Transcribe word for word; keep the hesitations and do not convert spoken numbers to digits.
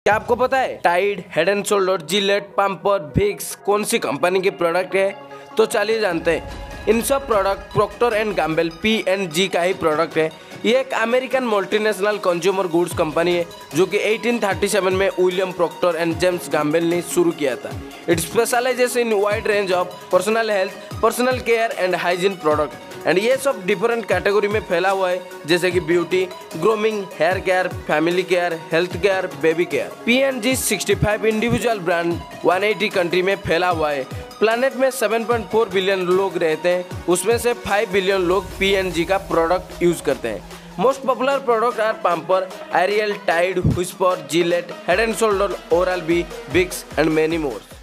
क्या आपको पता है Tide, head and shoulder, Gillette, Pamper, Vicks कौन सी कंपनी की प्रोडक्ट है? तो चलिए जानते हैं। इन सब product Procter and Gamble P and G का ही प्रोडक्ट है। ये एक American multinational consumer goods company है जो कि अठारह सौ सैंतीस में William Procter and James Gamble ने शुरू किया था। It specializes in wide range of personal health, personal care and hygiene product and ये सब डिफरेंट कैटेगरी में फैला हुआ है, जैसे कि beauty, grooming, hair care, family care, health care, baby care. P and G पैंसठ इंडिविजुअल ब्रांड एक सौ अस्सी कंट्री में फैला हुआ है। प्लैनेट में सात पॉइंट चार बिलियन लोग रहते हैं, उसमें से पाँच बिलियन लोग पी एंड जी का प्रोडक्ट यूज करते हैं। Most popular product are Pamper, Ariel, Tide, Whisper, Gillette, head and shoulder, Oral B, Vicks and many more.